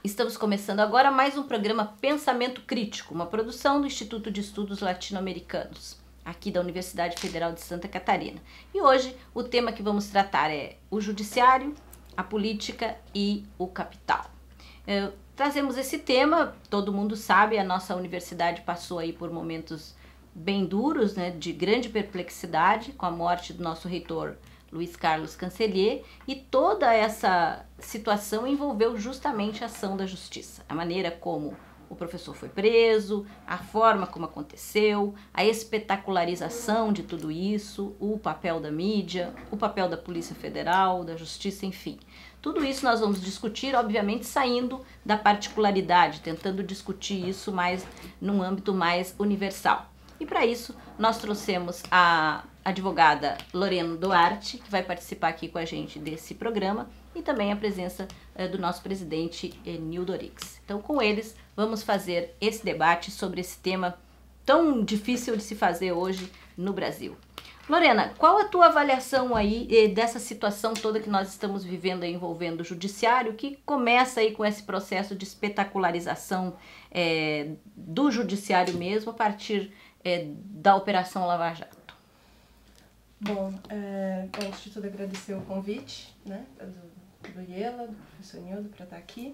Estamos começando agora mais um programa Pensamento Crítico, uma produção do Instituto de Estudos Latino-Americanos, aqui da Universidade Federal de Santa Catarina. E hoje o tema que vamos tratar é o judiciário, a política e o capital. Trazemos esse tema, todo mundo sabe, a nossa universidade passou aí por momentos bem duros, né, de grande perplexidade, com a morte do nosso reitor Luiz Carlos Cancellier, e toda essa situação envolveu justamente a ação da justiça, a maneira como o professor foi preso, a forma como aconteceu, a espetacularização de tudo isso, o papel da mídia, o papel da Polícia Federal, da Justiça, enfim. Tudo isso nós vamos discutir, obviamente, saindo da particularidade, tentando discutir isso mais num âmbito mais universal. E para isso nós trouxemos a advogada Lorena Duarte, que vai participar aqui com a gente desse programa, e também a presença do nosso presidente Nildo Orix. Então, com eles, vamos fazer esse debate sobre esse tema tão difícil de se fazer hoje no Brasil. Lorena, qual a tua avaliação aí dessa situação toda que nós estamos vivendo aí envolvendo o judiciário, que começa aí com esse processo de espetacularização do judiciário mesmo a partir da Operação Lava Jato? Bom, antes de tudo agradecer o convite, né, do IELA, do professor Nildo, para estar aqui.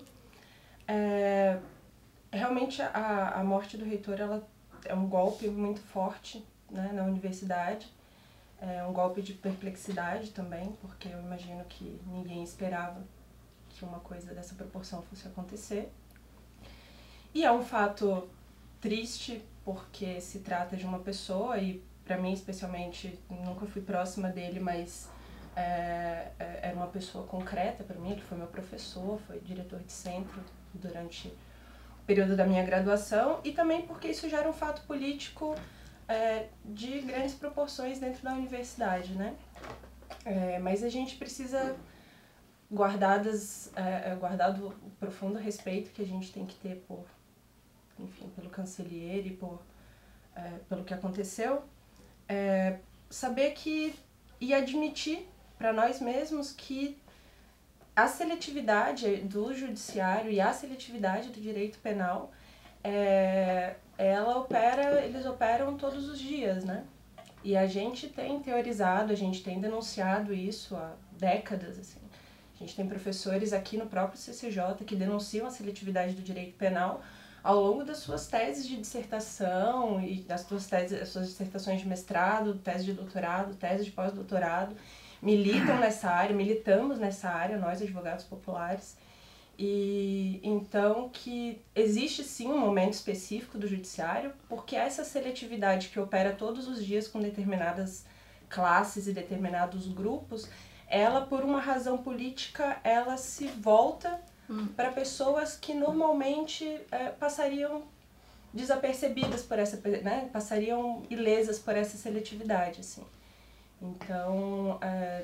Realmente a morte do reitor ela é um golpe muito forte, né, na universidade, é um golpe de perplexidade também, porque eu imagino que ninguém esperava que uma coisa dessa proporção fosse acontecer. E é um fato triste, porque se trata de uma pessoa, e para mim especialmente, nunca fui próxima dele, mas era uma pessoa concreta para mim. Ele foi meu professor, foi diretor de centro durante o período da minha graduação, e também porque isso já era um fato político de grandes proporções dentro da universidade, né? Mas a gente precisa, guardado o profundo respeito que a gente tem que ter pelo Cancellier e pelo que aconteceu, saber que e admitir para nós mesmos que a seletividade do judiciário e a seletividade do direito penal, eles operam todos os dias, né? E a gente tem teorizado, a gente tem denunciado isso há décadas, assim. A gente tem professores aqui no próprio CCJ que denunciam a seletividade do direito penal ao longo das suas teses de dissertação e das suas dissertações de mestrado, tese de doutorado, tese de pós-doutorado, militamos nessa área, nós advogados populares, e então que existe sim um momento específico do judiciário, porque essa seletividade que opera todos os dias com determinadas classes e determinados grupos, ela, por uma razão política, ela se volta para pessoas que normalmente passariam desapercebidas por essa, né, passariam ilesas por essa seletividade, assim. Então,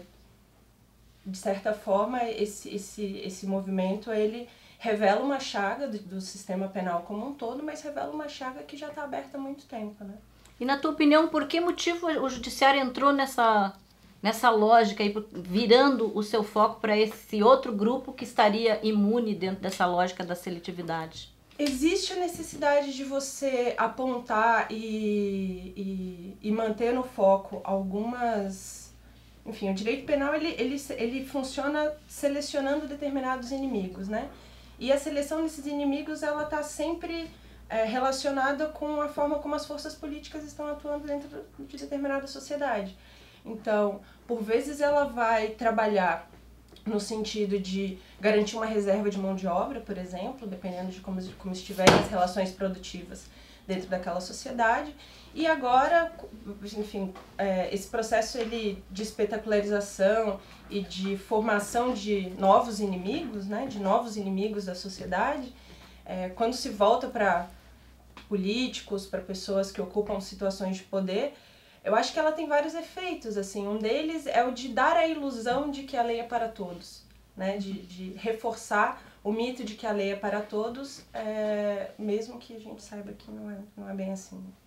de certa forma, esse movimento, ele revela uma chaga do sistema penal como um todo, mas revela uma chaga que já está aberta há muito tempo, né? E na tua opinião, por que motivo o judiciário entrou nessa lógica aí, virando o seu foco para esse outro grupo que estaria imune dentro dessa lógica da seletividade? Existe a necessidade de você apontar e manter no foco algumas... Enfim, o direito penal ele funciona selecionando determinados inimigos, né? E a seleção desses inimigos ela está sempre relacionada com a forma como as forças políticas estão atuando dentro de determinada sociedade. Então, por vezes ela vai trabalhar no sentido de garantir uma reserva de mão de obra, por exemplo, dependendo de como estiverem as relações produtivas dentro daquela sociedade. E agora, enfim, esse processo de espetacularização e de formação de novos inimigos, né, de novos inimigos da sociedade, quando se volta para políticos, para pessoas que ocupam situações de poder, eu acho que ela tem vários efeitos, assim. Um deles é o de dar a ilusão de que a lei é para todos, né? De reforçar o mito de que a lei é para todos, mesmo que a gente saiba que não é bem assim.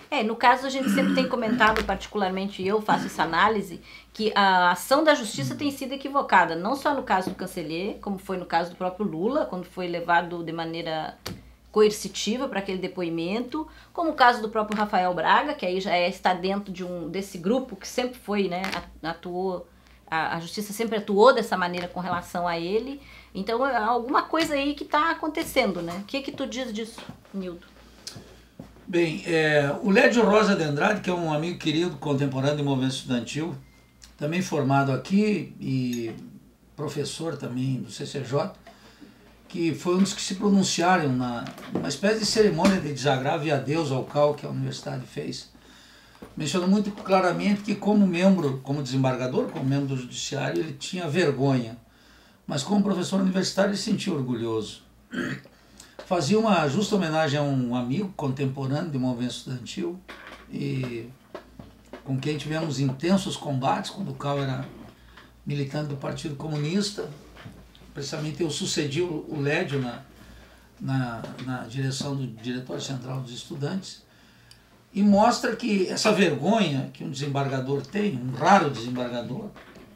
No caso a gente sempre tem comentado, particularmente eu faço essa análise, que a ação da justiça tem sido equivocada, não só no caso do Canceller, como foi no caso do próprio Lula, quando foi levado de maneira coercitiva para aquele depoimento, como o caso do próprio Rafael Braga, que aí já está dentro desse grupo que sempre foi, né, atuou, a justiça sempre atuou dessa maneira com relação a ele. Então, alguma coisa aí que está acontecendo, né? O que tu diz disso, Nildo? Bem, o Lédio Rosa de Andrade, que é um amigo querido, contemporâneo do movimento estudantil, também formado aqui e professor também do CCJ, que foi um dos que se pronunciaram numa espécie de cerimônia de desagravo e adeus ao CAU que a universidade fez. Mencionou muito claramente que como membro, como desembargador, como membro do judiciário, ele tinha vergonha, mas como professor universitário ele se sentia orgulhoso. Fazia uma justa homenagem a um amigo contemporâneo do movimento estudantil e com quem tivemos intensos combates quando o Cal era militante do Partido Comunista. Precisamente eu sucedi o Lédio na direção do Diretório Central dos Estudantes, e mostra que essa vergonha que um desembargador tem, um raro desembargador,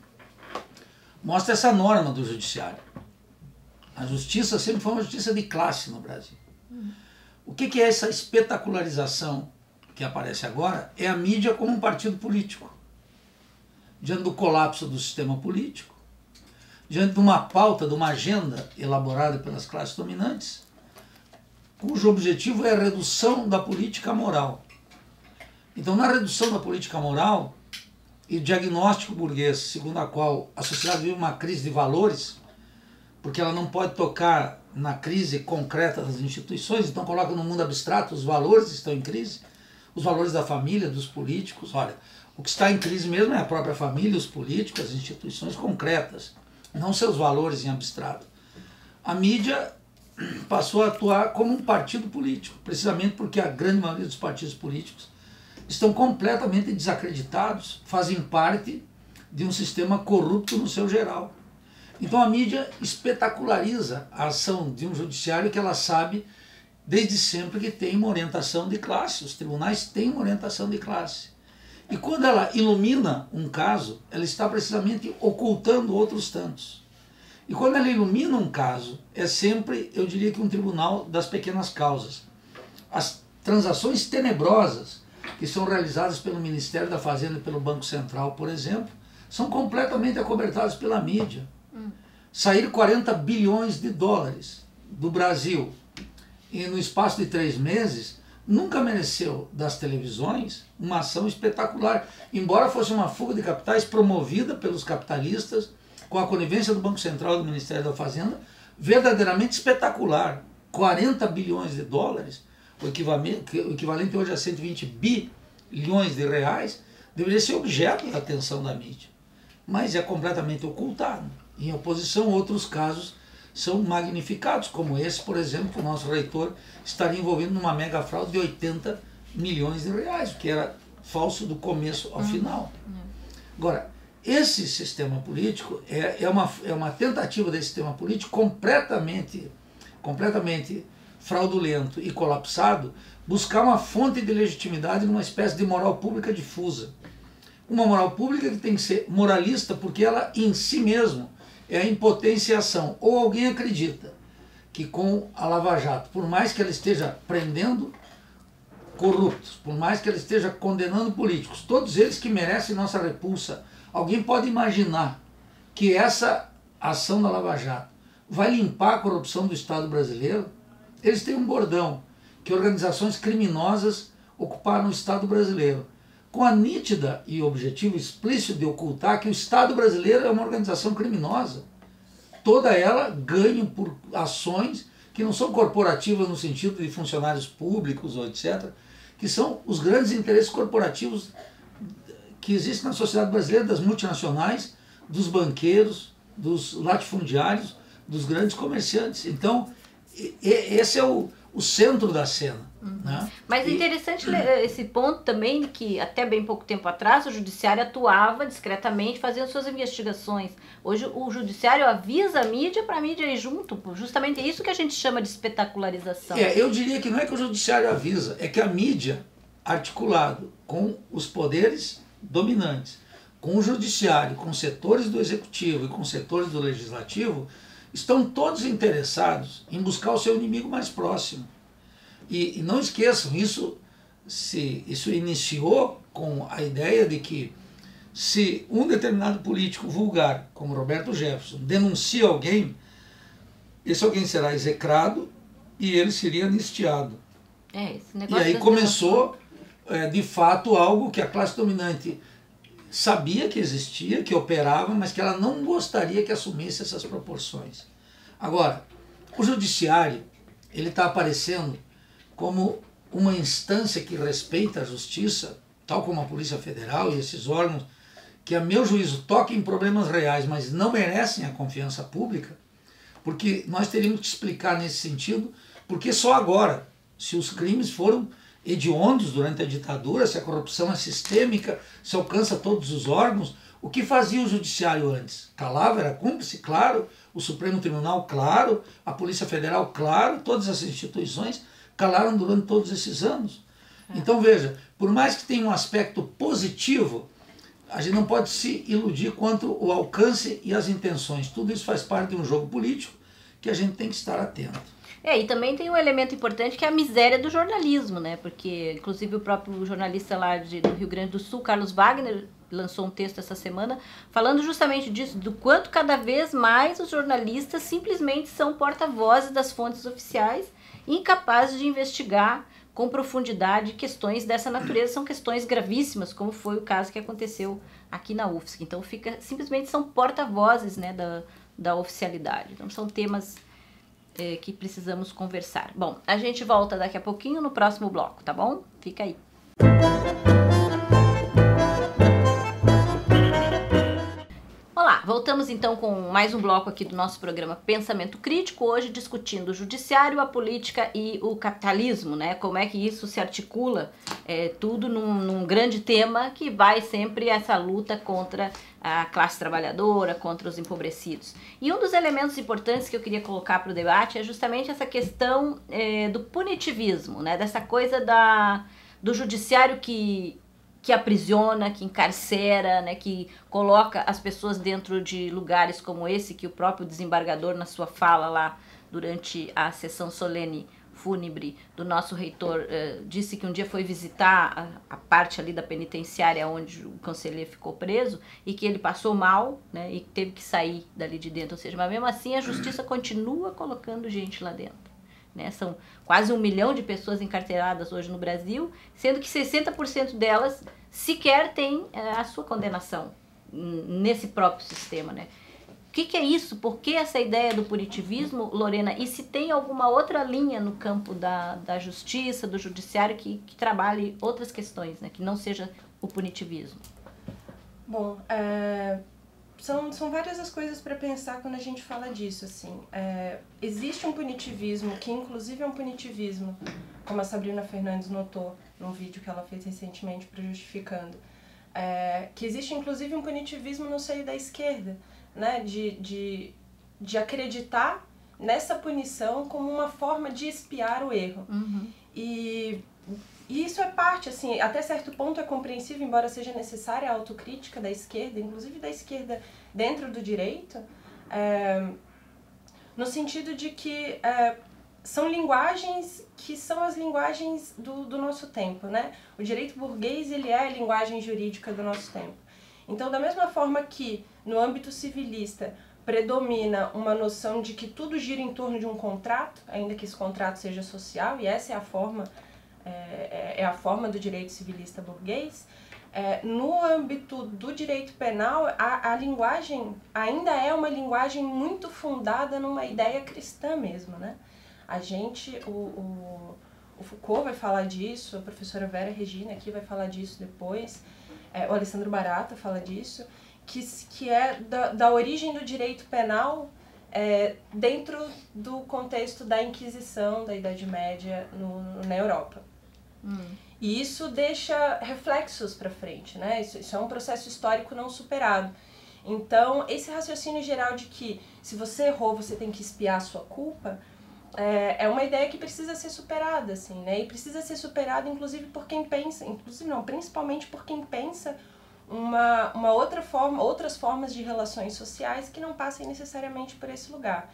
mostra essa norma do judiciário. A justiça sempre foi uma justiça de classe no Brasil. O que é essa espetacularização que aparece agora? É a mídia como um partido político. Diante do colapso do sistema político, diante de uma pauta, de uma agenda elaborada pelas classes dominantes, cujo objetivo é a redução da política moral. Então, na redução da política moral e o diagnóstico burguês, segundo a qual a sociedade vive uma crise de valores, porque ela não pode tocar na crise concreta das instituições, então coloca no mundo abstrato os valores estão em crise, os valores da família, dos políticos. Olha, o que está em crise mesmo é a própria família, os políticos, as instituições concretas, não seus valores em abstrato. A mídia passou a atuar como um partido político, precisamente porque a grande maioria dos partidos políticos estão completamente desacreditados, fazem parte de um sistema corrupto no seu geral. Então a mídia espetaculariza a ação de um judiciário que ela sabe desde sempre que tem uma orientação de classe. Os tribunais têm uma orientação de classe. E quando ela ilumina um caso, ela está precisamente ocultando outros tantos. E quando ela ilumina um caso, é sempre, eu diria que um tribunal das pequenas causas. As transações tenebrosas que são realizadas pelo Ministério da Fazenda e pelo Banco Central, por exemplo, são completamente acobertadas pela mídia. Sair 40 bilhões de dólares do Brasil e no espaço de 3 meses nunca mereceu das televisões uma ação espetacular, embora fosse uma fuga de capitais promovida pelos capitalistas com a conivência do Banco Central e do Ministério da Fazenda, verdadeiramente espetacular. 40 bilhões de dólares, o equivalente hoje a 120 bilhões de reais, deveria ser objeto da atenção da mídia, mas é completamente ocultado. Em oposição, outros casos são magnificados, como esse, por exemplo, que o nosso reitor estaria envolvido numa mega fraude de 80 milhões de reais, que era falso do começo ao final. Agora, esse sistema político é uma tentativa desse sistema político completamente fraudulento e colapsado, buscar uma fonte de legitimidade numa espécie de moral pública difusa. Uma moral pública que tem que ser moralista porque ela em si mesma é a impotenciação. Ou alguém acredita que com a Lava Jato, por mais que ela esteja prendendo corruptos, por mais que ela esteja condenando políticos, todos eles que merecem nossa repulsa, alguém pode imaginar que essa ação da Lava Jato vai limpar a corrupção do Estado brasileiro? Eles têm um bordão, que organizações criminosas ocuparam o Estado brasileiro, com a nítida e objetivo explícito de ocultar que o Estado brasileiro é uma organização criminosa. Toda ela ganha por ações que não são corporativas no sentido de funcionários públicos ou etc., que são os grandes interesses corporativos que existem na sociedade brasileira, das multinacionais, dos banqueiros, dos latifundiários, dos grandes comerciantes. Então, esse é o centro da cena. Né? Mas é interessante esse ponto também, que até bem pouco tempo atrás o judiciário atuava discretamente fazendo suas investigações. Hoje o judiciário avisa a mídia para a mídia ir junto, justamente isso que a gente chama de espetacularização. Eu diria que não é que o judiciário avisa, é que a mídia articulado com os poderes dominantes, com o judiciário, com setores do executivo e com setores do legislativo, estão todos interessados em buscar o seu inimigo mais próximo. E não esqueçam, isso iniciou com a ideia de que se um determinado político vulgar, como Roberto Jefferson, denuncia alguém, esse alguém será execrado e ele seria anistiado. Esse E negócio aí começou, de fato, algo que a classe dominante sabia que existia, que operava, mas que ela não gostaria que assumisse essas proporções. Agora, o judiciário, ele está aparecendo como uma instância que respeita a justiça, tal como a Polícia Federal e esses órgãos, que a meu juízo tocam em problemas reais, mas não merecem a confiança pública, porque nós teríamos que explicar nesse sentido, porque só agora, se os crimes foram hediondos durante a ditadura, se a corrupção é sistêmica, se alcança todos os órgãos, o que fazia o judiciário antes? Calava, era cúmplice, claro, o Supremo Tribunal, claro, a Polícia Federal, claro, todas as instituições calaram durante todos esses anos. Então veja, por mais que tenha um aspecto positivo, a gente não pode se iludir quanto ao alcance e as intenções. Tudo isso faz parte de um jogo político que a gente tem que estar atento. E também tem um elemento importante que é a miséria do jornalismo, né? Porque, inclusive, o próprio jornalista lá do Rio Grande do Sul, Carlos Wagner, lançou um texto essa semana falando justamente disso, do quanto cada vez mais os jornalistas simplesmente são porta-vozes das fontes oficiais, incapazes de investigar com profundidade questões dessa natureza. São questões gravíssimas, como foi o caso que aconteceu aqui na UFSC. Então, simplesmente são porta-vozes, né, da oficialidade. Então, são temas que precisamos conversar. Bom, a gente volta daqui a pouquinho no próximo bloco, tá bom? Fica aí. Olá, voltamos então com mais um bloco aqui do nosso programa Pensamento Crítico, hoje discutindo o judiciário, a política e o capitalismo, né? Como é que isso se articula, tudo num grande tema que vai sempre essa luta contra a classe trabalhadora, contra os empobrecidos. E um dos elementos importantes que eu queria colocar para o debate é justamente essa questão do punitivismo, né? Dessa coisa do judiciário que aprisiona, que encarcera, né, que coloca as pessoas dentro de lugares como esse, que o próprio desembargador, na sua fala lá durante a sessão solene fúnebre do nosso reitor, disse que um dia foi visitar a parte ali da penitenciária onde o conselheiro ficou preso e que ele passou mal, né, e teve que sair dali de dentro. Ou seja, mas mesmo assim a justiça continua colocando gente lá dentro. Né? São quase 1 milhão de pessoas encarceradas hoje no Brasil, sendo que 60% delas sequer têm a sua condenação nesse próprio sistema. Né? O que é isso? Por que essa ideia do punitivismo, Lorena? E se tem alguma outra linha no campo da justiça, do judiciário, que trabalhe outras questões, né? Que não seja o punitivismo? Bom, são várias as coisas para pensar quando a gente fala disso, assim. Existe um punitivismo, que inclusive é um punitivismo, como a Sabrina Fernandes notou num vídeo que ela fez recentemente para Justificando, que existe inclusive um punitivismo no seio da esquerda, né, de acreditar nessa punição como uma forma de expiar o erro. Uhum. E isso é parte, assim, até certo ponto é compreensível, embora seja necessária a autocrítica da esquerda, inclusive da esquerda dentro do direito, no sentido de que são linguagens que são as linguagens do nosso tempo, né? O direito burguês, ele é a linguagem jurídica do nosso tempo. Então, da mesma forma que no âmbito civilista predomina uma noção de que tudo gira em torno de um contrato, ainda que esse contrato seja social, e essa é a forma do direito civilista burguês, no âmbito do direito penal, a linguagem ainda é uma linguagem muito fundada numa ideia cristã mesmo, né? O Foucault vai falar disso, a professora Vera Regina aqui vai falar disso depois, o Alessandro Barata fala disso, que é da origem do direito penal dentro do contexto da Inquisição, da Idade Média na Europa. E isso deixa reflexos para frente, né? Isso é um processo histórico não superado. Então, esse raciocínio geral de que se você errou, você tem que expiar a sua culpa, é uma ideia que precisa ser superada, assim, né? E precisa ser superada, inclusive, por quem pensa, principalmente por quem pensa uma outra forma, outras formas de relações sociais que não passem necessariamente por esse lugar.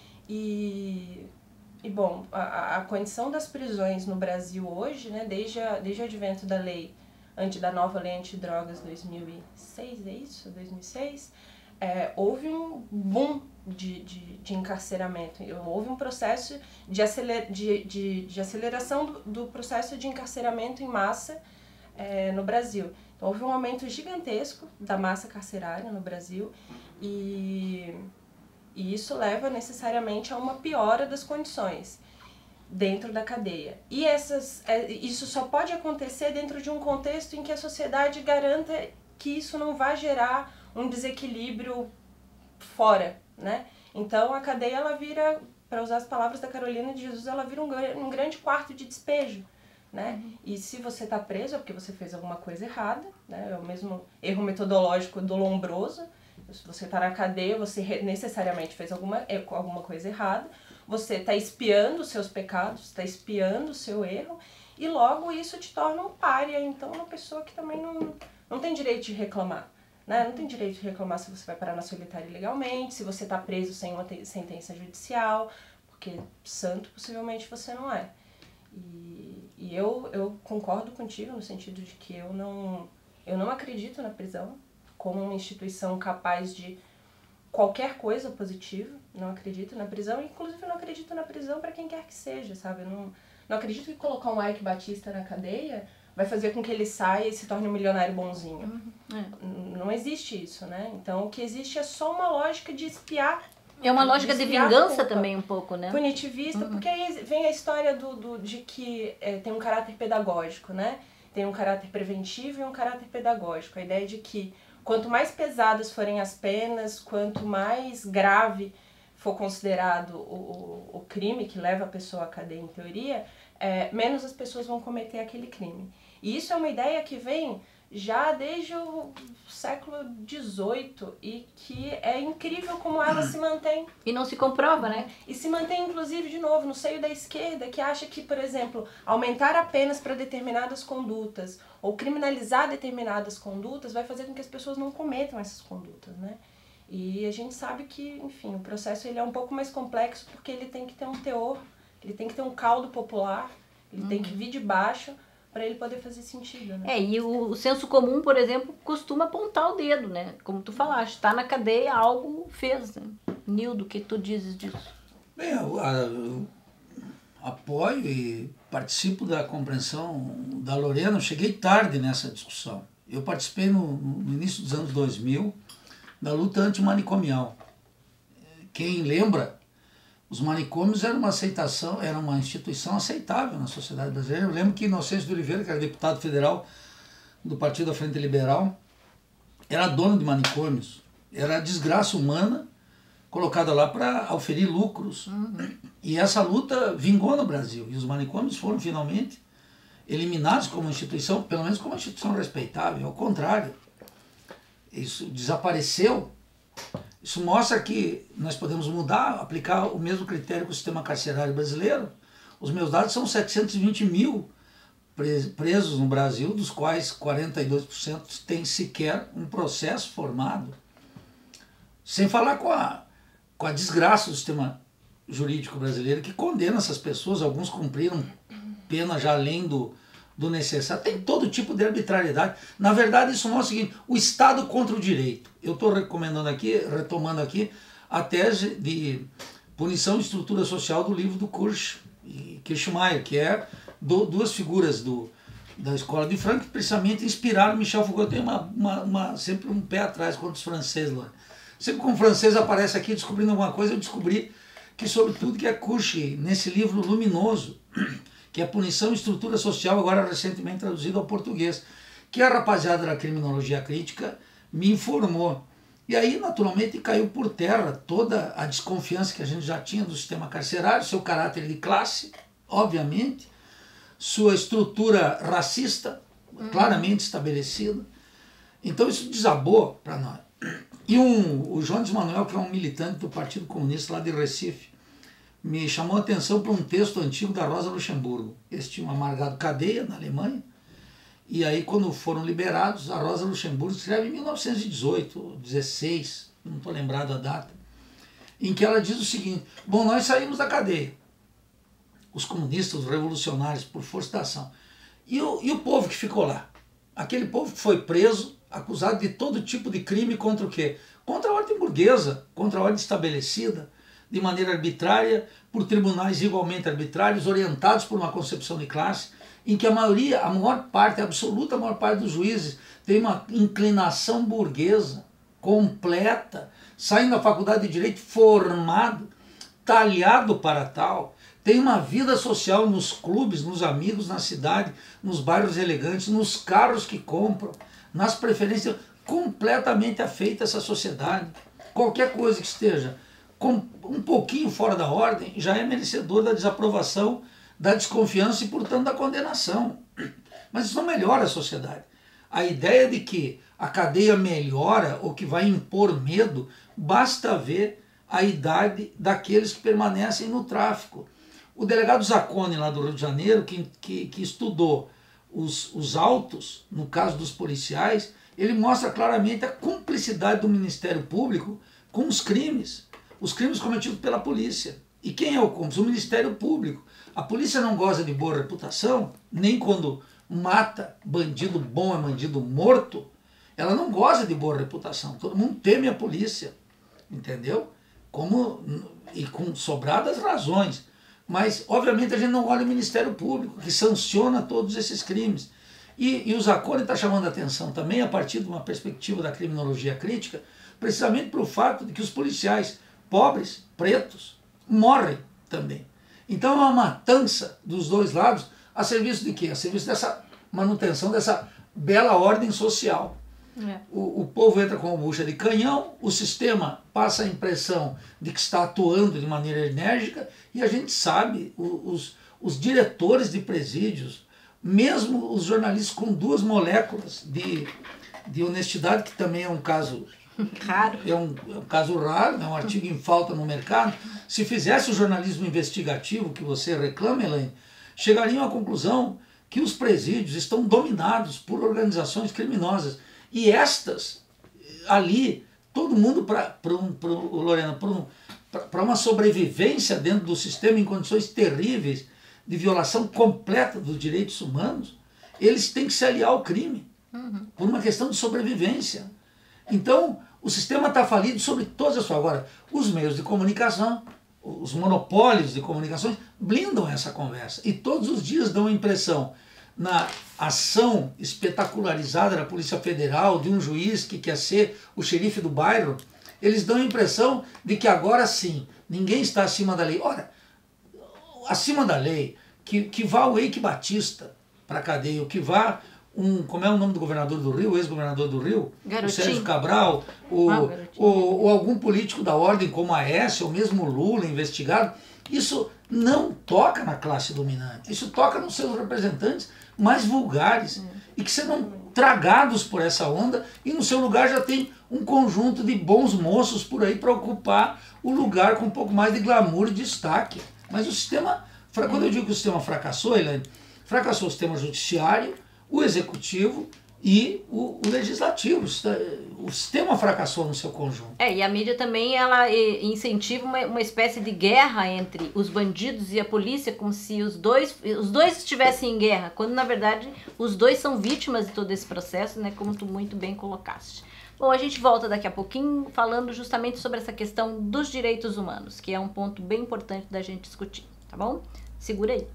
E bom, a condição das prisões no Brasil hoje, né, desde o advento da nova lei antidrogas 2006, é isso? 2006, houve um boom de encarceramento, houve um processo de aceleração do processo de encarceramento em massa no Brasil. Então, houve um aumento gigantesco da massa carcerária no Brasil e isso leva necessariamente a uma piora das condições dentro da cadeia. E isso só pode acontecer dentro de um contexto em que a sociedade garanta que isso não vai gerar um desequilíbrio fora, né? Então a cadeia, ela vira, para usar as palavras da Carolina de Jesus, ela vira um grande quarto de despejo, né? E se você está preso é porque você fez alguma coisa errada, né? É o mesmo erro metodológico do Lombroso. Se você está na cadeia, você necessariamente fez alguma coisa errada, você está espiando os seus pecados, está espiando o seu erro, e logo isso te torna um pária, então uma pessoa que também não tem direito de reclamar. Né? Não tem direito de reclamar se você vai parar na solitária ilegalmente, se você está preso sem uma sentença judicial, porque santo possivelmente você não é. E eu concordo contigo no sentido de que eu não acredito na prisão como uma instituição capaz de qualquer coisa positiva. Não acredito na prisão, inclusive eu não acredito na prisão para quem quer que seja, sabe? Eu não acredito que colocar um Ike Batista na cadeia vai fazer com que ele saia e se torne um milionário bonzinho. Não existe isso, né? Então o que existe é só uma lógica de espiar. É uma lógica de vingança também um pouco, né? Punitivista, porque aí vem a história de que tem um caráter pedagógico, né? Tem um caráter preventivo e um caráter pedagógico. A ideia de que quanto mais pesadas forem as penas, quanto mais grave for considerado o crime que leva a pessoa à cadeia, em teoria, menos as pessoas vão cometer aquele crime. E isso é uma ideia que vem já desde o século XVIII e que é incrível como ela se mantém. E não se comprova, né? E se mantém, inclusive, de novo, no seio da esquerda, que acha que, por exemplo, aumentar a penas para determinadas condutas ou criminalizar determinadas condutas vai fazer com que as pessoas não cometam essas condutas, né? E a gente sabe que, enfim, o processo ele é um pouco mais complexo porque ele tem que ter um teor, ele tem que ter um caldo popular, ele tem que vir de baixo para ele poder fazer sentido, né? E o senso comum, por exemplo, costuma apontar o dedo, né? Como tu falaste, está na cadeia, algo fez, né? Nildo, o que tu dizes disso? Bem, eu apoio e participo da compreensão da Lorena. Eu cheguei tarde nessa discussão. Eu participei no início dos anos 2000 da luta antimanicomial. Quem lembra, os manicômios eram uma instituição aceitável na sociedade brasileira. Eu lembro que Inocêncio de Oliveira, que era deputado federal do Partido da Frente Liberal, era dono de manicômios. Era a desgraça humana colocada lá para auferir lucros. E essa luta vingou no Brasil. E os manicômios foram finalmente eliminados como instituição, pelo menos como uma instituição respeitável. Ao contrário, isso desapareceu. Isso mostra que nós podemos mudar, aplicar o mesmo critério com o sistema carcerário brasileiro. Os meus dados são 720 mil presos no Brasil, dos quais 42% têm sequer um processo formado. Sem falar com a desgraça do sistema jurídico brasileiro, que condena essas pessoas. Alguns cumpriram pena já além do necessário. Tem todo tipo de arbitrariedade. Na verdade, isso mostra o seguinte: o Estado contra o direito. Eu estou retomando aqui a tese de punição e estrutura social do livro do Kirchmeier, que é duas figuras da escola de Frankfurt que precisamente inspiraram Michel Foucault. Eu tenho sempre um pé atrás contra os franceses lá. Sempre que um francês aparece aqui descobrindo alguma coisa, eu descobri que, sobretudo, que é Kirchmeier, nesse livro luminoso, que é Punição e Estrutura Social, agora recentemente traduzido ao português, que a rapaziada da criminologia crítica me informou. E aí, naturalmente, caiu por terra toda a desconfiança que a gente já tinha do sistema carcerário, seu caráter de classe, obviamente, sua estrutura racista, claramente estabelecida. Então isso desabou para nós. E o Jones Manuel, que é um militante do Partido Comunista lá de Recife, me chamou a atenção para um texto antigo da Rosa Luxemburgo. Eles tinham amargado cadeia na Alemanha, e aí quando foram liberados, a Rosa Luxemburgo escreve em 1918, 16, não estou lembrado a data, em que ela diz o seguinte: bom, nós saímos da cadeia, os comunistas, os revolucionários, por força da ação, e o povo que ficou lá, aquele povo que foi preso, acusado de todo tipo de crime contra o quê? Contra a ordem burguesa, contra a ordem estabelecida, de maneira arbitrária, por tribunais igualmente arbitrários, orientados por uma concepção de classe, em que a maior parte, a absoluta maior parte dos juízes tem uma inclinação burguesa completa, saem da faculdade de Direito formado, talhado para tal, tem uma vida social nos clubes, nos amigos, na cidade, nos bairros elegantes, nos carros que compram, nas preferências, completamente afeita essa sociedade. Qualquer coisa que esteja um pouquinho fora da ordem já é merecedor da desaprovação, da desconfiança e, portanto, da condenação. Mas isso não melhora a sociedade. A ideia de que a cadeia melhora ou que vai impor medo, basta ver a idade daqueles que permanecem no tráfico. O delegado Zacconi, lá do Rio de Janeiro, que estudou os autos, no caso dos policiais, ele mostra claramente a cumplicidade do Ministério Público com os crimes cometidos pela polícia. E quem é o cúmplice? O Ministério Público. A polícia não goza de boa reputação, nem quando mata bandido bom é bandido morto, ela não goza de boa reputação. Todo mundo teme a polícia, entendeu? E com sobradas razões. Mas, obviamente, a gente não olha o Ministério Público, que sanciona todos esses crimes. E o Zacconi está chamando a atenção também, a partir de uma perspectiva da criminologia crítica, precisamente para o fato de que os policiais pobres, pretos, morrem também. Então é uma matança dos dois lados, a serviço de quê? A serviço dessa manutenção dessa bela ordem social. O povo entra com a bucha de canhão, o sistema passa a impressão de que está atuando de maneira enérgica, e a gente sabe, os diretores de presídios, mesmo os jornalistas com 2 moléculas de honestidade, que também é um caso raro, é um caso raro, é um artigo em falta no mercado, se fizesse o jornalismo investigativo que você reclama, Elaine, chegariam à conclusão que os presídios estão dominados por organizações criminosas. E estas, ali, todo mundo, Lorena, para uma sobrevivência dentro do sistema em condições terríveis de violação completa dos direitos humanos, eles têm que se aliar ao crime, por uma questão de sobrevivência. Então, o sistema está falido sobre todas as formas. Agora, os meios de comunicação, os monopólios de comunicações blindam essa conversa. E todos os dias dão a impressão, na ação espetacularizada da Polícia Federal, de um juiz que quer ser o xerife do bairro, eles dão a impressão de que agora sim, ninguém está acima da lei. Ora, acima da lei, que vá o Eike Batista para a cadeia, que vá como é o nome do governador do Rio, ex-governador do Rio? Garotinho. O Sérgio Cabral, ou algum político da ordem como a Aécio, ou mesmo o Lula investigado, isso não toca na classe dominante, isso toca nos seus representantes mais vulgares, e que serão tragados por essa onda, e no seu lugar já tem um conjunto de bons moços por aí para ocupar o lugar com um pouco mais de glamour e destaque. Mas o sistema, quando eu digo que o sistema fracassou, Elaine, fracassou o sistema judiciário, o executivo e o legislativo. O sistema fracassou no seu conjunto. E a mídia também ela incentiva uma espécie de guerra entre os bandidos e a polícia, como se os dois estivessem em guerra, quando na verdade os dois são vítimas de todo esse processo, né, como tu muito bem colocaste. Bom, a gente volta daqui a pouquinho falando justamente sobre essa questão dos direitos humanos, que é um ponto bem importante da gente discutir, tá bom? Segura aí.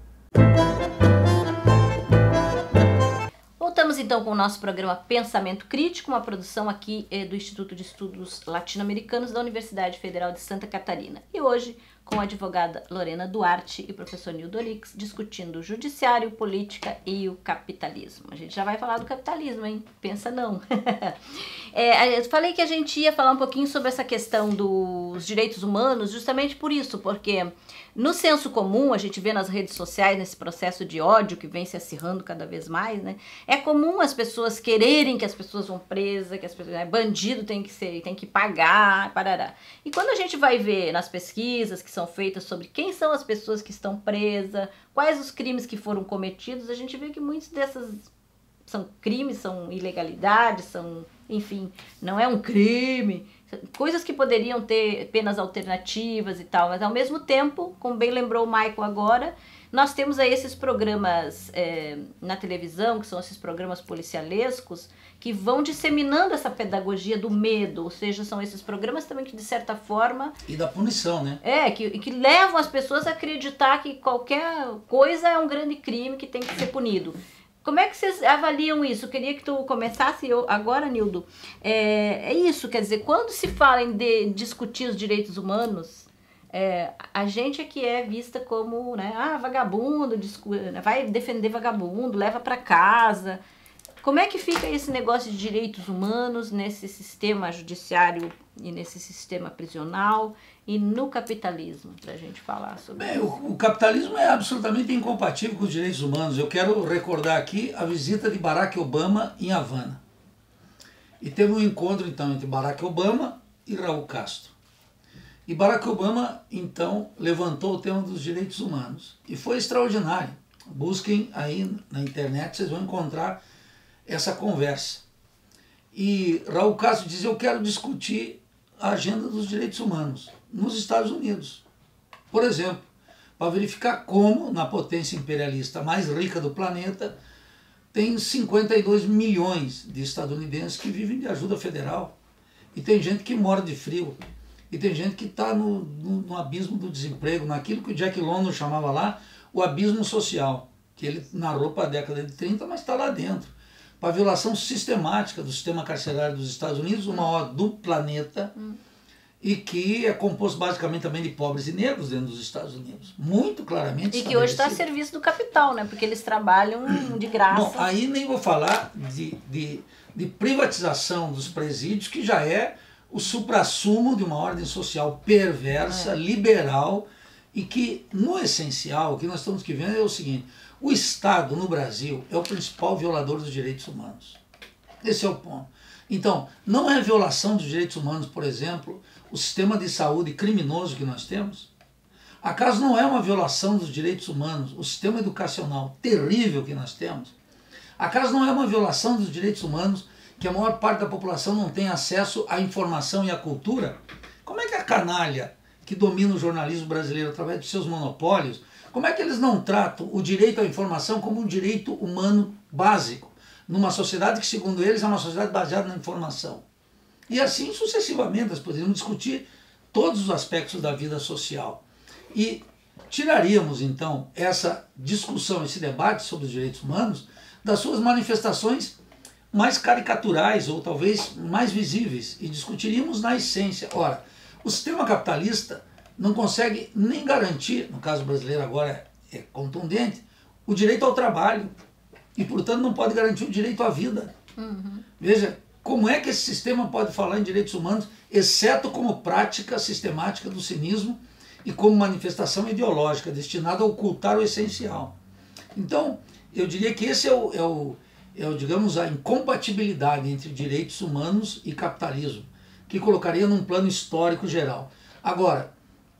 Voltamos então com o nosso programa Pensamento Crítico, uma produção aqui do Instituto de Estudos Latino-Americanos da Universidade Federal de Santa Catarina. E hoje com a advogada Lorena Duarte e o professor Nildo Orix, discutindo o judiciário, política e o capitalismo. A gente já vai falar do capitalismo, hein? Pensa não. Eu falei que a gente ia falar um pouquinho sobre essa questão dos direitos humanos, justamente por isso, porque no senso comum, a gente vê nas redes sociais, nesse processo de ódio que vem se acirrando cada vez mais, né? É comum as pessoas quererem que as pessoas vão presas, que as pessoas, bandido tem que pagar, parará. E quando a gente vai ver nas pesquisas, que são feitas sobre quem são as pessoas que estão presas, quais os crimes que foram cometidos, a gente vê que muitos dessas são crimes, são ilegalidades, são, enfim, não é um crime, coisas que poderiam ter penas alternativas e tal, mas ao mesmo tempo, como bem lembrou o Michael agora, nós temos aí esses programas na televisão, que são esses programas policialescos, que vão disseminando essa pedagogia do medo, ou seja, são esses programas também que, de certa forma... E da punição, né? Que levam as pessoas a acreditar que qualquer coisa é um grande crime que tem que ser punido. Como é que vocês avaliam isso? Eu queria que tu começasse agora, Nildo. É isso, quer dizer, quando se fala em discutir os direitos humanos, a gente é que é vista como, né, vagabundo, vai defender vagabundo, leva para casa. Como é que fica esse negócio de direitos humanos nesse sistema judiciário e nesse sistema prisional e no capitalismo, para a gente falar sobre isso? O capitalismo é absolutamente incompatível com os direitos humanos. Eu quero recordar aqui a visita de Barack Obama em Havana. E teve um encontro, então, entre Barack Obama e Raul Castro. E Barack Obama, então, levantou o tema dos direitos humanos. E foi extraordinário. Busquem aí na internet, vocês vão encontrar essa conversa. E Raul Castro diz: eu quero discutir a agenda dos direitos humanos nos Estados Unidos. Por exemplo, para verificar como, na potência imperialista mais rica do planeta, tem 52 milhões de estadunidenses que vivem de ajuda federal. E tem gente que mora de frio. E tem gente que está no abismo do desemprego, naquilo que o Jack London chamava lá o abismo social, que ele narrou para a década de 30, mas está lá dentro. Para a violação sistemática do sistema carcerário dos Estados Unidos, o maior do planeta, e que é composto basicamente também de pobres e negros dentro dos Estados Unidos. Muito claramente. E que hoje está a serviço do capital, né? Porque eles trabalham de graça. Bom, aí nem vou falar de privatização dos presídios, que já é o suprassumo de uma ordem social perversa, liberal, e que, no essencial, o que nós estamos vendo é o seguinte: o Estado, no Brasil, é o principal violador dos direitos humanos. Esse é o ponto. Então, não é violação dos direitos humanos, por exemplo, o sistema de saúde criminoso que nós temos? Acaso não é uma violação dos direitos humanos o sistema educacional terrível que nós temos? Acaso não é uma violação dos direitos humanos que a maior parte da população não tem acesso à informação e à cultura? Como é que a canalha que domina o jornalismo brasileiro através de seus monopólios, como é que eles não tratam o direito à informação como um direito humano básico, numa sociedade que, segundo eles, é uma sociedade baseada na informação? E assim sucessivamente, nós poderíamos discutir todos os aspectos da vida social. E tiraríamos, então, essa discussão, esse debate sobre os direitos humanos das suas manifestações mais caricaturais ou talvez mais visíveis e discutiríamos na essência. Ora, o sistema capitalista não consegue nem garantir, no caso brasileiro agora é contundente, o direito ao trabalho e, portanto, não pode garantir o direito à vida. Veja, como é que esse sistema pode falar em direitos humanos, exceto como prática sistemática do cinismo e como manifestação ideológica destinada a ocultar o essencial? Então, eu diria que esse digamos, a incompatibilidade entre direitos humanos e capitalismo, que colocaria num plano histórico geral. Agora,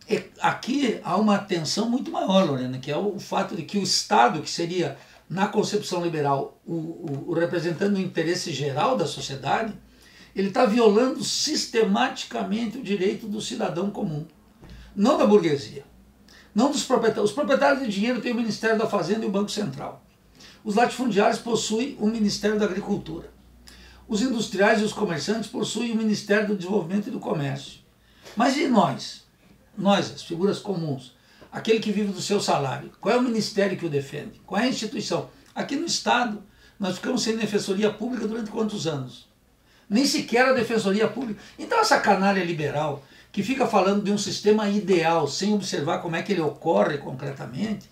aqui há uma tensão muito maior, Lorena, que é o fato de que o Estado, que seria, na concepção liberal, o representante do interesse geral da sociedade, ele está violando sistematicamente o direito do cidadão comum, não da burguesia, não dos proprietários. Os proprietários de dinheiro têm o Ministério da Fazenda e o Banco Central. Os latifundiários possuem o Ministério da Agricultura. Os industriais e os comerciantes possuem o Ministério do Desenvolvimento e do Comércio. Mas e nós? Nós, as figuras comuns, aquele que vive do seu salário, qual é o ministério que o defende? Qual é a instituição? Aqui no Estado, nós ficamos sem defensoria pública durante quantos anos? Nem sequer a defensoria pública. Então essa canalha liberal, que fica falando de um sistema ideal, sem observar como é que ele ocorre concretamente,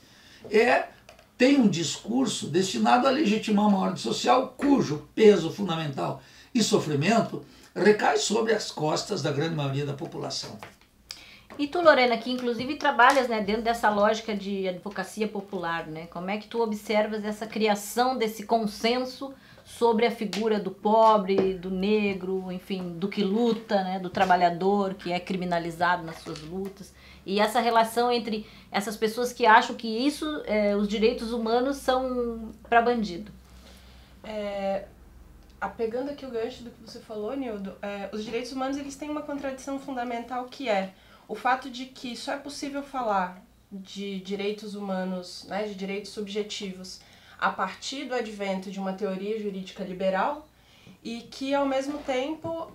tem um discurso destinado a legitimar uma ordem social cujo peso fundamental e sofrimento recai sobre as costas da grande maioria da população. E tu, Lorena, que inclusive trabalhas, né, dentro dessa lógica de advocacia popular, né? Como é que tu observas essa criação desse consenso sobre a figura do pobre, do negro, enfim, do que luta, né, do trabalhador que é criminalizado nas suas lutas. E essa relação entre essas pessoas que acham que isso, os direitos humanos são para bandido. Pegando aqui o gancho do que você falou, Nildo, os direitos humanos eles têm uma contradição fundamental que é o fato de que só é possível falar de direitos humanos, né, de direitos subjetivos, a partir do advento de uma teoria jurídica liberal e que, ao mesmo tempo,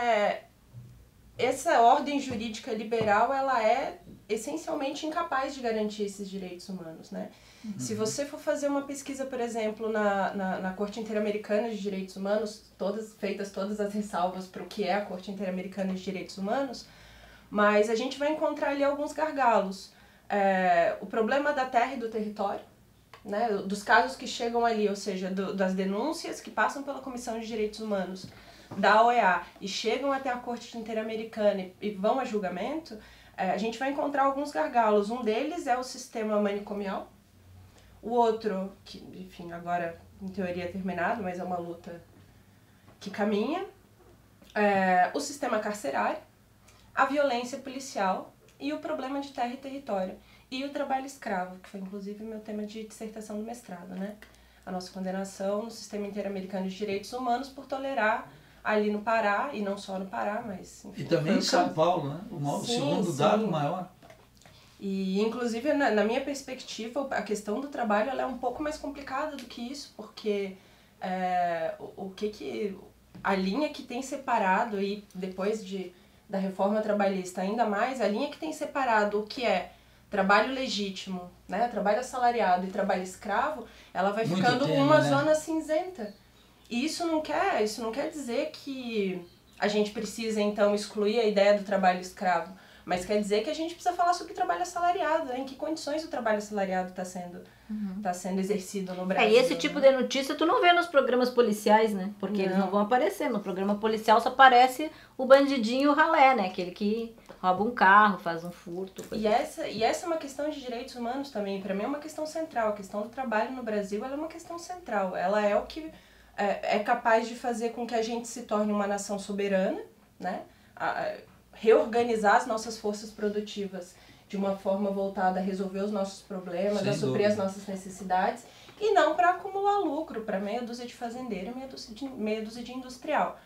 essa ordem jurídica liberal ela é essencialmente incapaz de garantir esses direitos humanos, né? Uhum. Se você for fazer uma pesquisa, por exemplo, na Corte Interamericana de Direitos Humanos, feitas todas as ressalvas para o que é a Corte Interamericana de Direitos Humanos, mas a gente vai encontrar ali alguns gargalos. O problema da terra e do território, né? Dos casos que chegam ali, ou seja, das denúncias que passam pela Comissão de Direitos Humanos da OEA e chegam até a Corte Interamericana e vão a julgamento, a gente vai encontrar alguns gargalos. Um deles é o sistema manicomial. O outro, que, enfim, agora em teoria é terminado, mas é uma luta que caminha, o sistema carcerário, a violência policial e o problema de terra e território. E o trabalho escravo, que foi inclusive meu tema de dissertação do mestrado, né? A nossa condenação no Sistema Interamericano de Direitos Humanos por tolerar ali no Pará, e não só no Pará, mas... Enfim, e também em São Paulo, né? O segundo dado maior. E, inclusive, na minha perspectiva, a questão do trabalho ela é um pouco mais complicada do que isso, porque a linha que tem separado, e depois da reforma trabalhista ainda mais, a linha que tem separado o que é trabalho legítimo, né, trabalho assalariado e trabalho escravo, ela vai muito ficando uma zona cinzenta. E isso não quer dizer que a gente precisa, então, excluir a ideia do trabalho escravo, mas quer dizer que a gente precisa falar sobre trabalho assalariado, né? Em que condições o trabalho assalariado está sendo exercido no Brasil. E esse tipo de notícia tu não vê nos programas policiais, né? Porque eles não vão aparecer. No programa policial só aparece o bandidinho e o ralé, né? Aquele que rouba um carro, faz um furto. E essa é uma questão de direitos humanos também. Para mim é uma questão central. A questão do trabalho no Brasil ela é uma questão central. Ela é o que é capaz de fazer com que a gente se torne uma nação soberana, né? Reorganizar as nossas forças produtivas de uma forma voltada a resolver os nossos problemas, a suprir as nossas necessidades, e não para acumular lucro, para meia dúzia de fazendeiro e meia dúzia de industrial.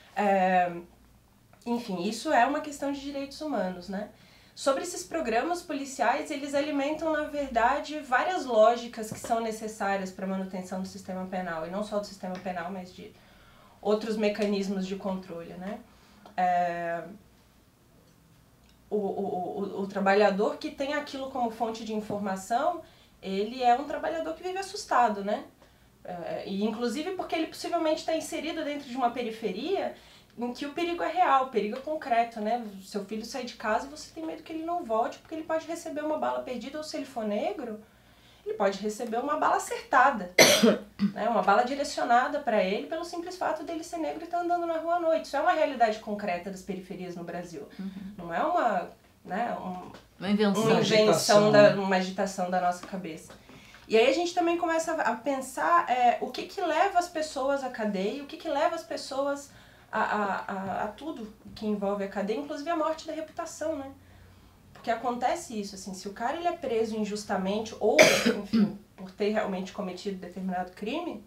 Enfim, isso é uma questão de direitos humanos, né? Sobre esses programas policiais, eles alimentam, na verdade, várias lógicas que são necessárias para a manutenção do sistema penal, e não só do sistema penal, mas de outros mecanismos de controle, né? O trabalhador que tem aquilo como fonte de informação, ele é um trabalhador que vive assustado, né? E inclusive porque ele possivelmente está inserido dentro de uma periferia em que o perigo é real, o perigo é concreto, né? Seu filho sai de casa e você tem medo que ele não volte porque ele pode receber uma bala perdida, ou se ele for negro, ele pode receber uma bala acertada, né? Uma bala direcionada para ele pelo simples fato dele ser negro e estar andando na rua à noite. Isso é uma realidade concreta das periferias no Brasil. Não é uma invenção, uma agitação da nossa cabeça. E aí a gente também começa a pensar o que leva as pessoas à cadeia, o que leva as pessoas a tudo que envolve a cadeia, inclusive a morte da reputação, né? Porque acontece isso, assim, se o cara ele é preso injustamente ou, enfim, por ter realmente cometido determinado crime,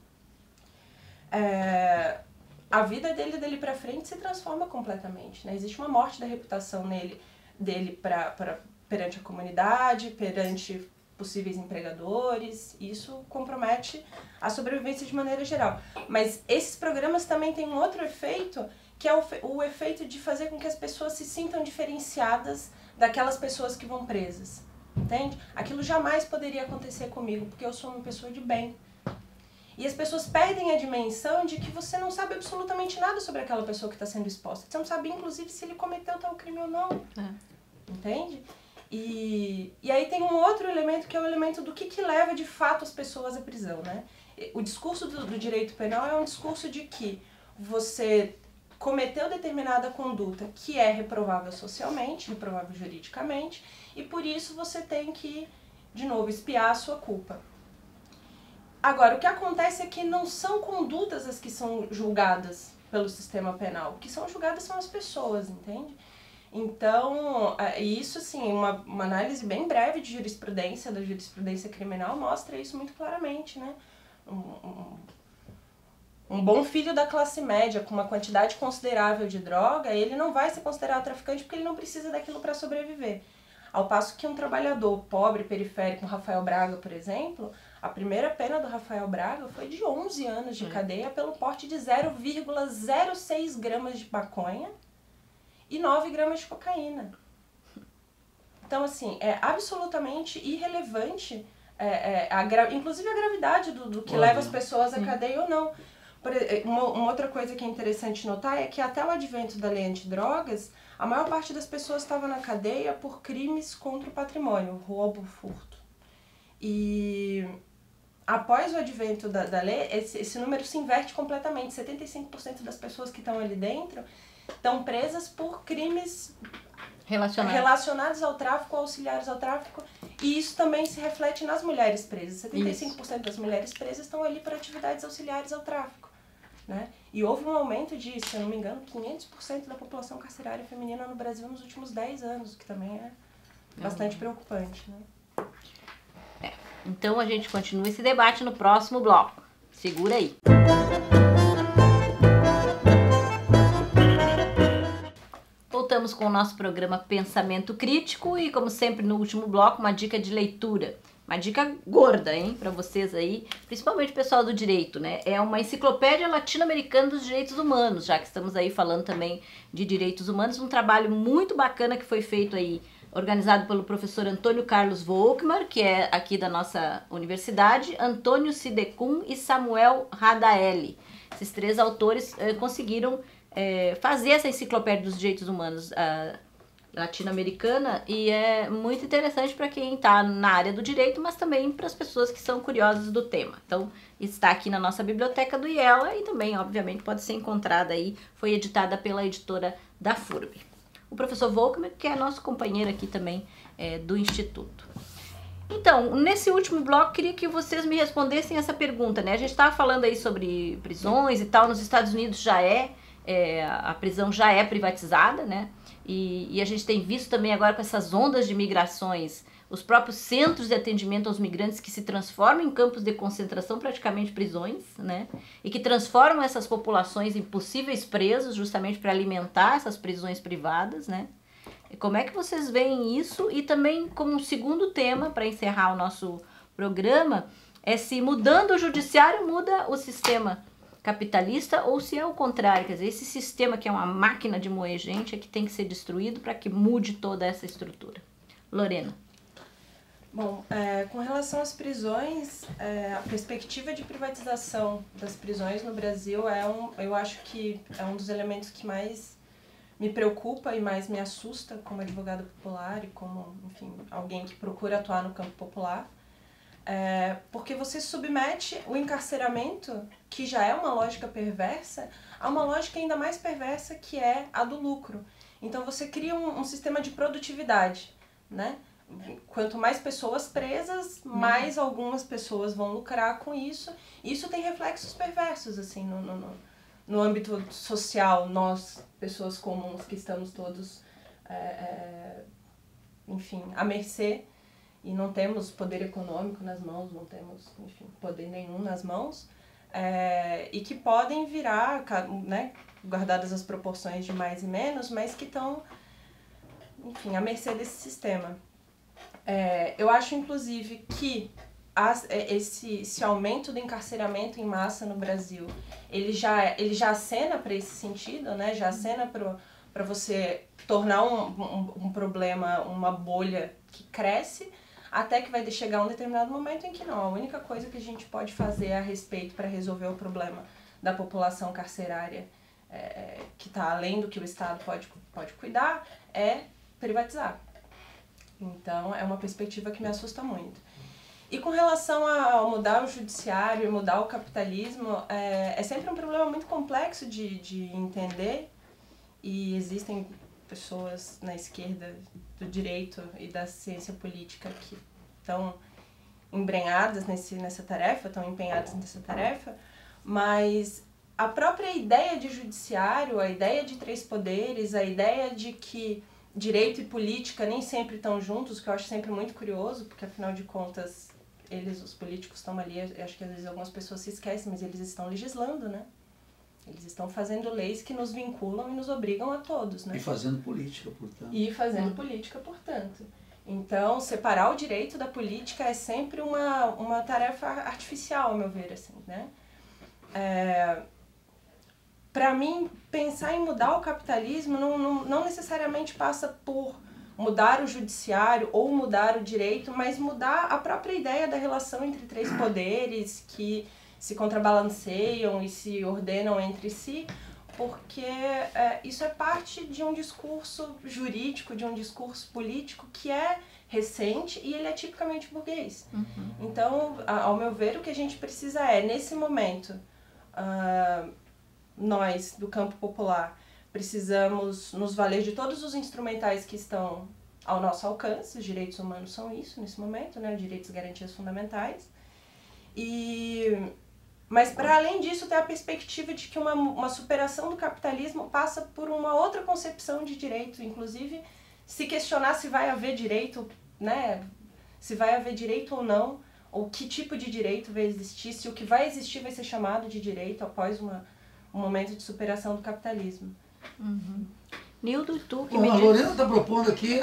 a vida dele pra frente se transforma completamente, né? Existe uma morte da reputação dele perante a comunidade, perante possíveis empregadores, e isso compromete a sobrevivência de maneira geral. Mas esses programas também têm um outro efeito, que é o efeito de fazer com que as pessoas se sintam diferenciadas daquelas pessoas que vão presas, entende? Aquilo jamais poderia acontecer comigo, porque eu sou uma pessoa de bem. E as pessoas perdem a dimensão de que você não sabe absolutamente nada sobre aquela pessoa que está sendo exposta. Você não sabe, inclusive, se ele cometeu tal crime ou não. Entende? E aí tem um outro elemento, que é o elemento do que leva, de fato, as pessoas à prisão, né? O discurso do direito penal é um discurso de que você cometeu determinada conduta que é reprovável socialmente, reprovável juridicamente, e por isso você tem que, de novo, expiar a sua culpa. Agora, o que acontece é que não são condutas as que são julgadas pelo sistema penal. O que são julgadas são as pessoas, entende? Então, isso assim, uma análise bem breve de jurisprudência, da jurisprudência criminal, mostra isso muito claramente, né? Um bom filho da classe média com uma quantidade considerável de droga, ele não vai ser considerado traficante porque ele não precisa daquilo para sobreviver. Ao passo que um trabalhador pobre, periférico, como Rafael Braga, por exemplo, a primeira pena do Rafael Braga foi de 11 anos de cadeia pelo porte de 0,06 gramas de maconha e 9 gramas de cocaína. Então, assim, é absolutamente irrelevante, inclusive a gravidade do que leva as pessoas à cadeia ou não. Uma outra coisa que é interessante notar é que até o advento da lei antidrogas, a maior parte das pessoas estava na cadeia por crimes contra o patrimônio, roubo, furto. E após o advento da lei, esse número se inverte completamente. 75% das pessoas que estão ali dentro estão presas por crimes relacionados ao tráfico, auxiliares ao tráfico, e isso também se reflete nas mulheres presas. 75% das mulheres presas estão ali por atividades auxiliares ao tráfico, né? E houve um aumento de, se eu não me engano, 500% da população carcerária feminina no Brasil nos últimos 10 anos, o que também é bastante preocupante, né? Então a gente continua esse debate no próximo bloco. Segura aí. Voltamos com o nosso programa Pensamento Crítico e, como sempre, no último bloco, uma dica de leitura. Uma dica gorda, hein, para vocês aí, principalmente o pessoal do direito, né? É uma enciclopédia latino-americana dos direitos humanos, já que estamos aí falando também de direitos humanos. Um trabalho muito bacana que foi feito aí, organizado pelo professor Antônio Carlos Volkmar, que é aqui da nossa universidade, Antônio Sidecum e Samuel Radaelli. Esses três autores conseguiram fazer essa enciclopédia dos direitos humanos latino-americana, e é muito interessante para quem está na área do direito, mas também para as pessoas que são curiosas do tema. Então, está aqui na nossa biblioteca do IELA e também, obviamente, pode ser encontrada aí, foi editada pela editora da FURB. O professor Volkmar, que é nosso companheiro aqui também do Instituto. Então, nesse último bloco, queria que vocês me respondessem essa pergunta, né? A gente estava falando aí sobre prisões e tal, nos Estados Unidos a prisão já é privatizada, né? E a gente tem visto também agora com essas ondas de migrações, os próprios centros de atendimento aos migrantes que se transformam em campos de concentração, praticamente prisões, né? E que transformam essas populações em possíveis presos justamente para alimentar essas prisões privadas, né? E como é que vocês veem isso? E também como um segundo tema, para encerrar o nosso programa, é se mudando o judiciário muda o sistema capitalista ou se é o contrário, quer dizer, esse sistema que é uma máquina de moer gente é que tem que ser destruído para que mude toda essa estrutura. Lorena. Bom, com relação às prisões, a perspectiva de privatização das prisões no Brasil eu acho que é um dos elementos que mais me preocupa e mais me assusta como advogada popular e como, enfim, alguém que procura atuar no campo popular. Porque você submete o encarceramento, que já é uma lógica perversa, a uma lógica ainda mais perversa, que é a do lucro. Então você cria um sistema de produtividade, né? Quanto mais pessoas presas, mais algumas pessoas vão lucrar com isso. Isso tem reflexos perversos, assim, no âmbito social. Nós, pessoas comuns, que estamos todos, enfim, à mercê, e não temos poder econômico nas mãos, não temos, enfim, poder nenhum nas mãos, e que podem virar, né, guardadas as proporções de mais e menos, mas que estão, enfim, à mercê desse sistema. Eu acho, inclusive, que esse aumento do encarceramento em massa no Brasil, ele já acena para esse sentido, né, já acena para você tornar um problema, uma bolha que cresce, até que vai chegar um determinado momento em que não, a única coisa que a gente pode fazer a respeito para resolver o problema da população carcerária, que está além do que o Estado pode cuidar, é privatizar. Então, é uma perspectiva que me assusta muito. E com relação a mudar o judiciário, mudar o capitalismo, é sempre um problema muito complexo de entender, e existem pessoas na esquerda do direito e da ciência política que estão embrenhadas nessa tarefa, estão empenhadas nessa tarefa, mas a própria ideia de judiciário, a ideia de 3 poderes, a ideia de que direito e política nem sempre estão juntos, que eu acho sempre muito curioso, porque afinal de contas, os políticos estão ali, eu acho que às vezes algumas pessoas se esquecem, mas eles estão legislando, né? Eles estão fazendo leis que nos vinculam e nos obrigam a todos, né? E fazendo política, portanto. Política, portanto. Então, separar o direito da política é sempre uma tarefa artificial, ao meu ver, assim, né? Para mim, pensar em mudar o capitalismo não necessariamente passa por mudar o judiciário ou mudar o direito, mas mudar a própria ideia da relação entre 3 poderes que se contrabalanceiam e se ordenam entre si, porque isso é parte de um discurso jurídico, de um discurso político que é recente e ele é tipicamente burguês. Então, ao meu ver, o que a gente precisa nesse momento, nós, do campo popular, precisamos nos valer de todos os instrumentais que estão ao nosso alcance. Os direitos humanos são isso nesse momento, né? Direitos e garantias fundamentais. Mas, para além disso, tem a perspectiva de que uma superação do capitalismo passa por uma outra concepção de direito, inclusive se questionar se vai haver direito, né? Se vai haver direito ou não, ou que tipo de direito vai existir, se o que vai existir vai ser chamado de direito após um momento de superação do capitalismo. Nildo, tu que Bom, a Lorena está propondo aqui,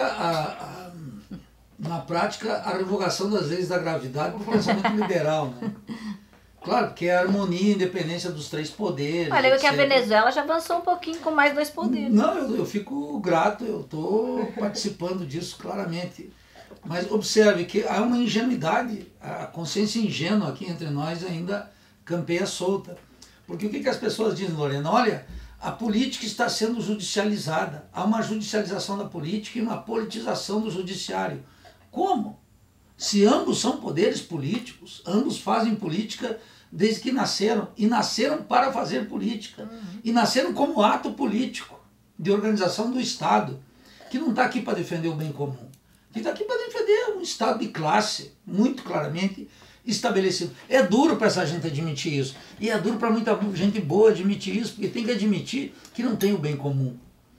na prática, a revogação das leis da gravidade por pensamento liberal, né? Claro, porque é a harmonia e independência dos 3 poderes. Olha, que a Venezuela já avançou um pouquinho com mais 2 poderes. Não, eu fico grato, eu estou participando disso claramente. Mas observe que há uma ingenuidade, a consciência ingênua aqui entre nós ainda campeia solta. Porque o que as pessoas dizem, Lorena? Olha, a política está sendo judicializada. Há uma judicialização da política e uma politização do judiciário. Como? Se ambos são poderes políticos, ambos fazem política desde que nasceram. E nasceram para fazer política. E nasceram como ato político de organização do Estado, que não está aqui para defender o bem comum. Que está aqui para defender um Estado de classe, muito claramente estabelecido. É duro para essa gente admitir isso. E é duro para muita gente boa admitir isso, porque tem que admitir que não tem o bem comum.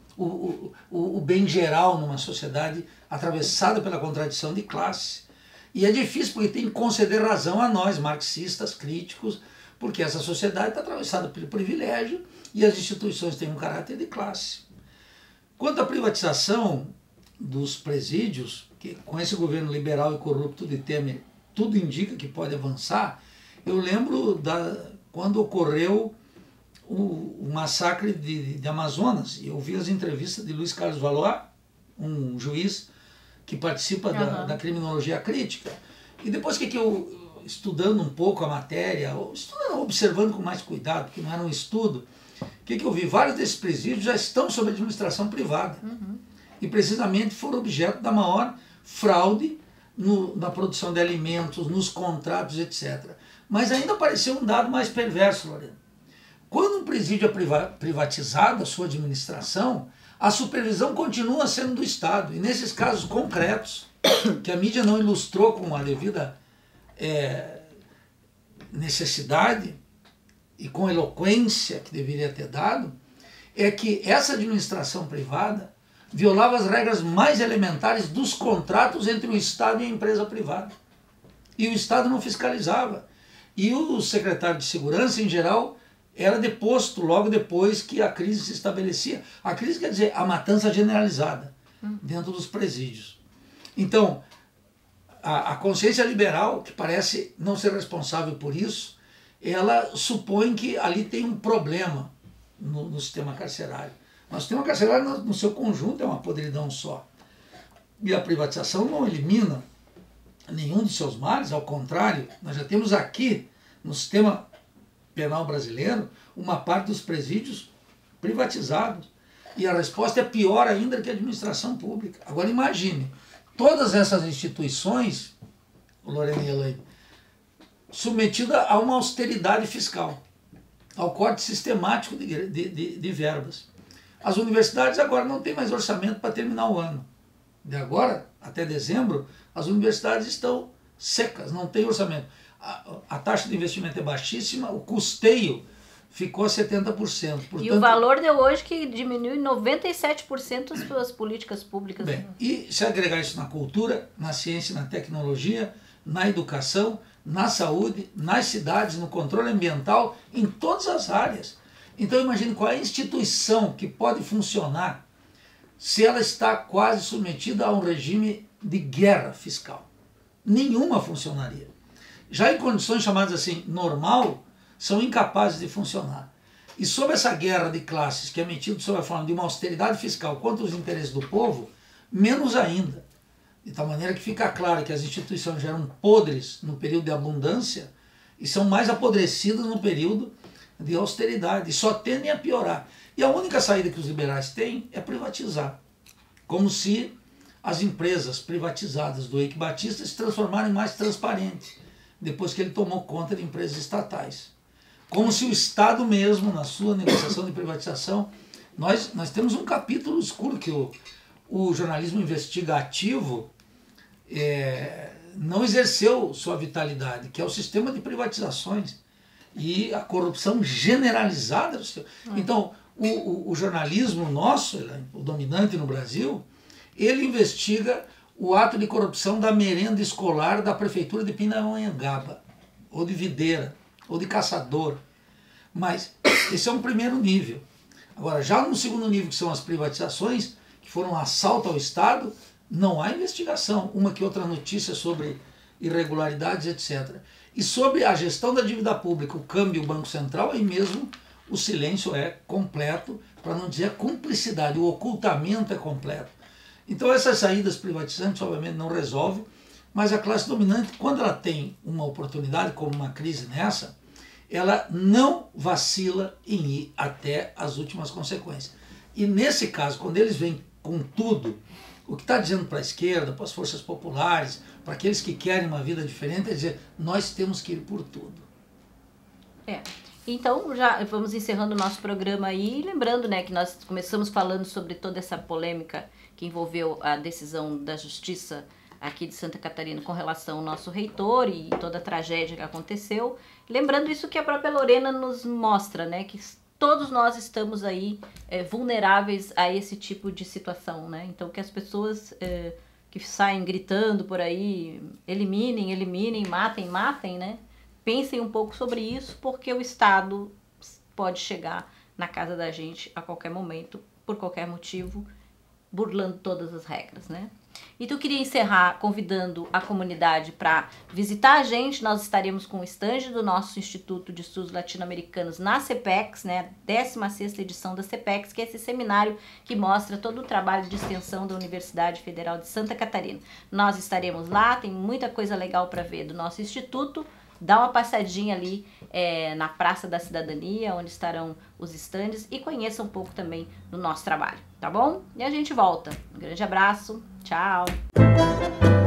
O bem geral numa sociedade atravessada pela contradição de classe. E é difícil porque tem que conceder razão a nós, marxistas, críticos, porque essa sociedade está atravessada pelo privilégio e as instituições têm um caráter de classe. Quanto à privatização dos presídios, que com esse governo liberal e corrupto de Temer, tudo indica que pode avançar, eu lembro quando ocorreu o massacre de Amazonas, e eu vi as entrevistas de Luiz Carlos Valois, um juiz que participa da criminologia crítica, e depois que eu, estudando um pouco a matéria, observando com mais cuidado, porque não era um estudo, que eu vi? Vários desses presídios já estão sob administração privada, e precisamente foram objeto da maior fraude na produção de alimentos, nos contratos, etc. Mas ainda apareceu um dado mais perverso, Lorena. Quando um presídio é privatizado, a sua administração, a supervisão continua sendo do Estado. E nesses casos concretos, que a mídia não ilustrou com a devida necessidade e com eloquência que deveria ter dado, é que essa administração privada violava as regras mais elementares dos contratos entre o Estado e a empresa privada. E o Estado não fiscalizava. E o secretário de Segurança, em geral, era deposto logo depois que a crise se estabelecia. A crise quer dizer a matança generalizada dentro dos presídios. Então, a consciência liberal, que parece não ser responsável por isso, ela supõe que ali tem um problema no sistema carcerário. Mas o sistema carcerário, no seu conjunto, é uma podridão só. E a privatização não elimina nenhum de seus males, ao contrário, nós já temos aqui, no sistema penal brasileiro, uma parte dos presídios privatizados. E a resposta é pior ainda que a administração pública. Agora imagine, todas essas instituições, Lorena e Elaine, submetidas a uma austeridade fiscal, ao corte sistemático de verbas. As universidades agora não têm mais orçamento para terminar o ano. De agora até dezembro, as universidades estão secas, não tem orçamento. A taxa de investimento é baixíssima, o custeio ficou a 70%. Portanto, e o valor deu hoje que diminui 97% as suas políticas públicas. Bem, e se agregar isso na cultura, na ciência, na tecnologia, na educação, na saúde, nas cidades, no controle ambiental, em todas as áreas. Então imagine qual é a instituição que pode funcionar se ela está quase submetida a um regime de guerra fiscal. Nenhuma funcionaria. Já em condições chamadas assim normal, são incapazes de funcionar. E sob essa guerra de classes que é metida sob a forma de uma austeridade fiscal contra os interesses do povo, menos ainda. De tal maneira que fica claro que as instituições já eram podres no período de abundância e são mais apodrecidas no período de austeridade, e só tendem a piorar. E a única saída que os liberais têm é privatizar. Como se as empresas privatizadas do Eike Batista se transformarem mais transparentes, depois que ele tomou conta de empresas estatais. Como se o Estado mesmo, na sua negociação de privatização, nós temos um capítulo escuro que o jornalismo investigativo não exerceu sua vitalidade, que é o sistema de privatizações e a corrupção generalizada. Então, o jornalismo nosso, o dominante no Brasil, ele investiga o ato de corrupção da merenda escolar da prefeitura de Pindamonhangaba, ou de Videira, ou de Caçador. Mas esse é um primeiro nível. Agora, já no segundo nível, que são as privatizações, que foram um assalto ao Estado, não há investigação. Uma que outra notícia sobre irregularidades, etc. E sobre a gestão da dívida pública, o câmbio, o Banco Central, aí mesmo o silêncio é completo, para não dizer a cumplicidade, o ocultamento é completo. Então essas saídas privatizantes, obviamente, não resolvem, mas a classe dominante, quando ela tem uma oportunidade, como uma crise nessa, ela não vacila em ir até as últimas consequências. E nesse caso, quando eles vêm com tudo, o que está dizendo para a esquerda, para as forças populares, para aqueles que querem uma vida diferente, é dizer, nós temos que ir por tudo. Então, já vamos encerrando o nosso programa aí, lembrando, né, que nós começamos falando sobre toda essa polêmica que envolveu a decisão da Justiça aqui de Santa Catarina com relação ao nosso reitor e toda a tragédia que aconteceu. Lembrando isso que a própria Lorena nos mostra, né, que todos nós estamos aí vulneráveis a esse tipo de situação, né? Então que as pessoas que saem gritando por aí, eliminem, matem, né? Pensem um pouco sobre isso, porque o Estado pode chegar na casa da gente a qualquer momento, por qualquer motivo, burlando todas as regras, né? Então eu queria encerrar convidando a comunidade para visitar a gente. Nós estaremos com o stand do nosso Instituto de Estudos Latino-Americanos na CPEX, né? 16ª edição da CPEX, que é esse seminário que mostra todo o trabalho de extensão da Universidade Federal de Santa Catarina. Nós estaremos lá, tem muita coisa legal para ver do nosso instituto. Dá uma passadinha ali na Praça da Cidadania, onde estarão os estandes, e conheça um pouco também do nosso trabalho, tá bom? E a gente volta. Um grande abraço, tchau!